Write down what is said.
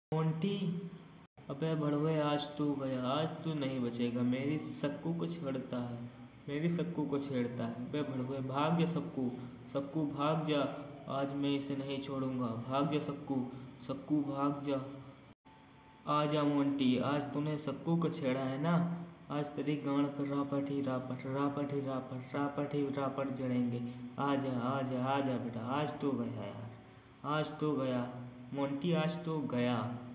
Monty, अबे भड़वे आज तू गया, आज तू नहीं बचेगा। मेरी सक्कू को छेड़ता है, मेरी सक्कू को छेड़ता है। अबे भड़वे भाग जा सक्कू, सक्कू भाग जा, आज मैं इसे नहीं छोड़ूंगा। भाग जा सक्कू, सक्कू भाग जा। आ जा मोंटी, आज तूने सक्कू को छेड़ा है ना, आज तेरी गांड पर रापट ही रापट, रापट ही रापट, रापट ही रापट जड़ेंगे। आ जा आ जा आ जा बेटा, आज तो गया यार, आज तो गया मोंटी, आज तो गया।